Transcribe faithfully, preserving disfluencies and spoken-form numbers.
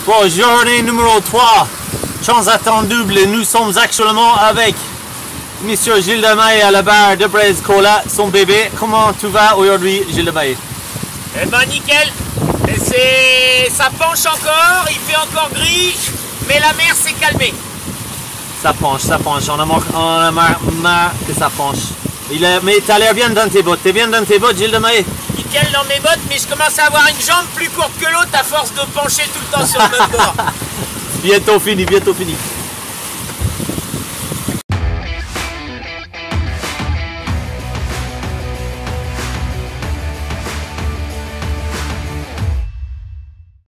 Bon, journée numéro trois, Transatlant double. Nous sommes actuellement avec Monsieur Gilles Demaille à la barre de Braise Cola, son bébé. Comment tu vas aujourd'hui, Gilles Demaille? Eh ben nickel. C'est... Ça penche encore, il fait encore gris, mais la mer s'est calmée. Ça penche, ça penche. On a marre, on a marre, marre que ça penche. Il est... Mais t'as l'air bien dans tes bottes. T'es bien dans tes bottes, Gilles Demaille? Nickel dans mes bottes, mais je commence à avoir une jambe plus courte que l'autre à force de pencher tout le temps sur le même bord. Bientôt fini, bientôt fini.